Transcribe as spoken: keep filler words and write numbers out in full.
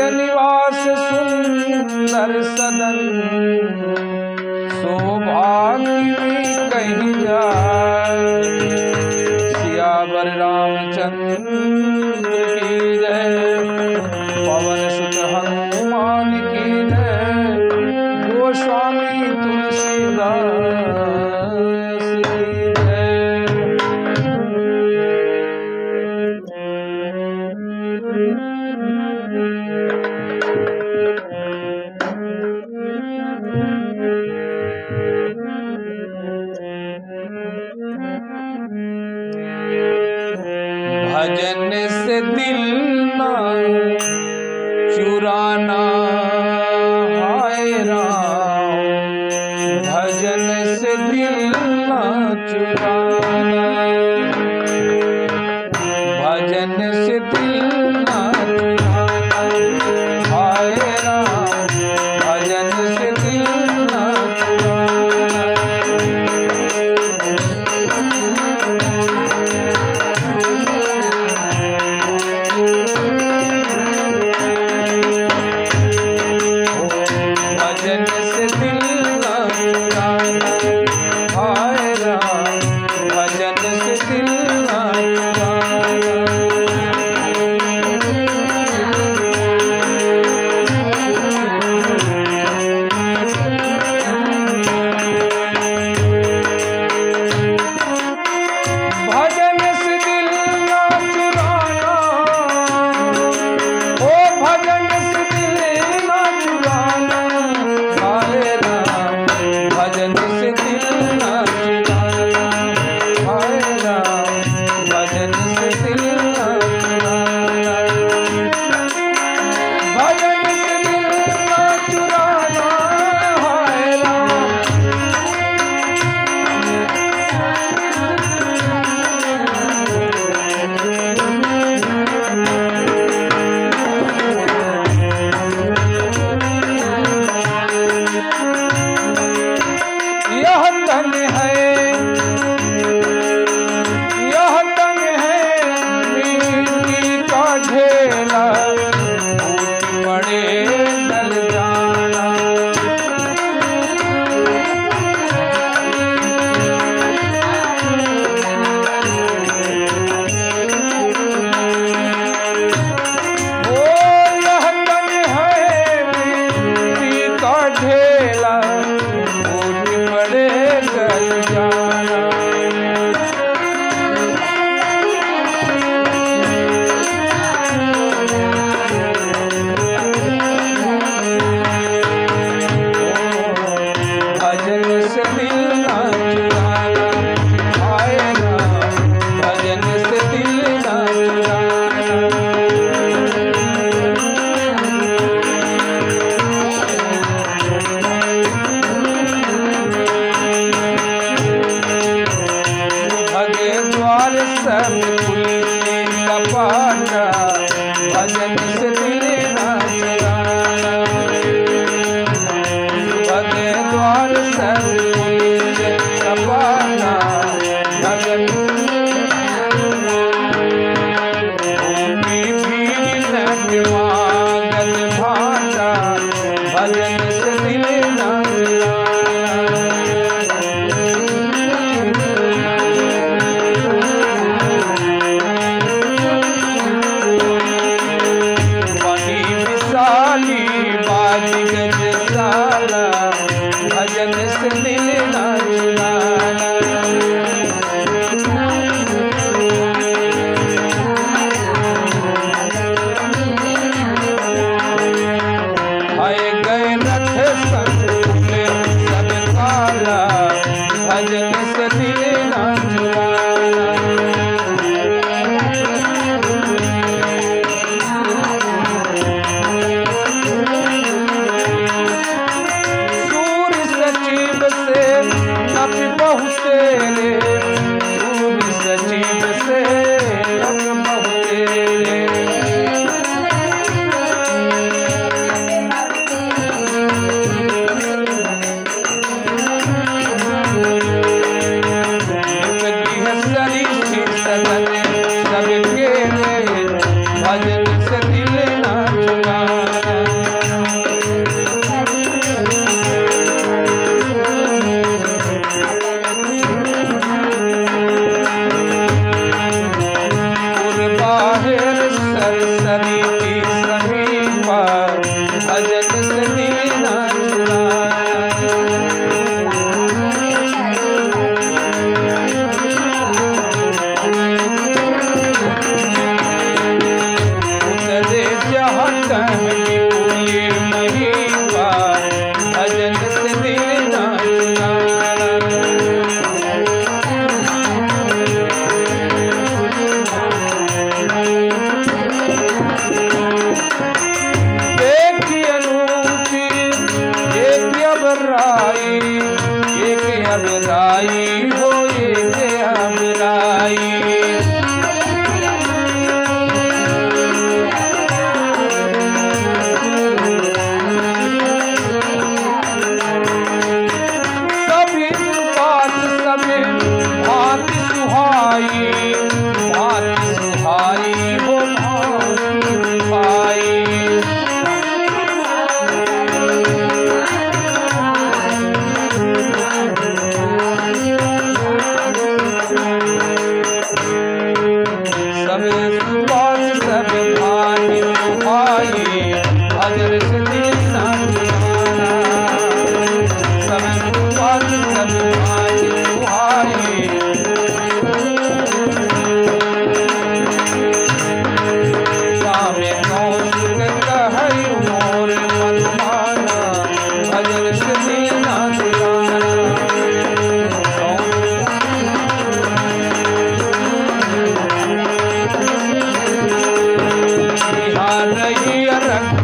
निवास सुंदर सदन, सौभाग्य भी कहीं जाए। सियावर रामचंद्र की जय, पवन सुत हनुमान की जय, गोस्वामी तुलसीदास की जय। भजन से दिल ना चुराना हाय राम, भजन से दिल ना चुराना, भजन से दिल ना चुराना हाय राम, भजन से दिल ना चुराना। भजन से दिल ना चुराना हाय राम, विपुल महिमा भजन से दिल ना चुराना। एक अनूठी एक अबराई, एक अबराई हो एक अबराई। सभी बात सभी भांत सुहाई, भांत सुहाई हो भांत सुहाई। सभी बात सभी भांत सुहाई भजन से दिल ना चुराना। सभी बात सभी भांत सुहाई सामे कौन कहै मोर मन माना भजन से दिल ना चुराना। बिहार रही रंग